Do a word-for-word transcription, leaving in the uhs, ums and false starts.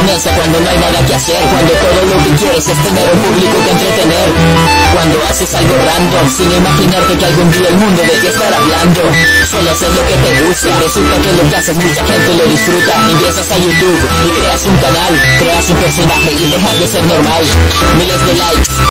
comienza cuando no hay nada que hacer, cuando todo lo que quieres es tener un público que entretener, cuando haces algo random sin imaginarte que algún día el mundo de ti estará hablando. Solo haces lo que te gusta, resulta que lo que haces mucha gente lo disfruta. Ingresas a YouTube y creas un canal, creas un personaje y dejas de ser normal. Miles de likes